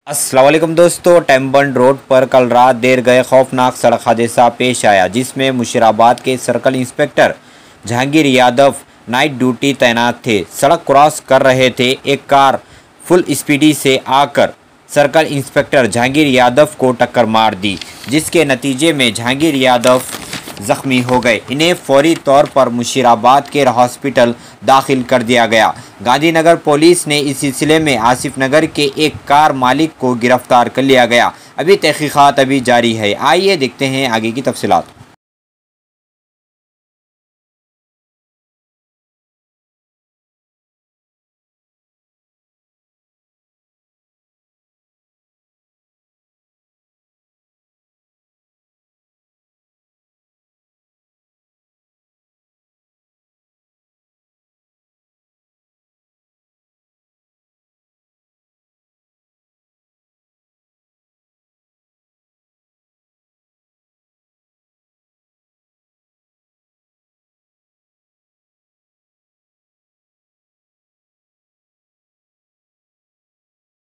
अस्सलाम वालेकुम दोस्तों, टेम्बन रोड पर कल रात देर गए खौफनाक सड़क हादसा पेश आया जिसमें मुशीराबाद के circle inspector Jahangir Yadav night duty तैनात थे। सड़क क्रॉस कर रहे थे, एक कार फुल स्पीडी से आकर सर्कल इंस्पेक्टर जहांगीर यादव को टक्कर मार दी, जिसके नतीजे में जहांगीर यादव ज़ख्मी हो गए। इन्हें फौरी तौर पर मुशीराबाद के हॉस्पिटल दाखिल कर दिया गया। गांधीनगर पुलिस ने इस सिलसिले में आसिफ नगर के एक कार मालिक को गिरफ्तार कर लिया गया। अभी तहकीकात जारी है। आइए देखते हैं आगे की तफसीलात।